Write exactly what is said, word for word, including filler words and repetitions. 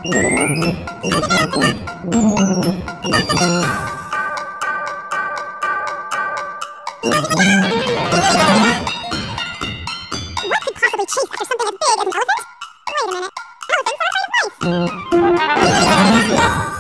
possibly chase after something as big as an elephant? Wait a minute. Elephants are afraid of mice.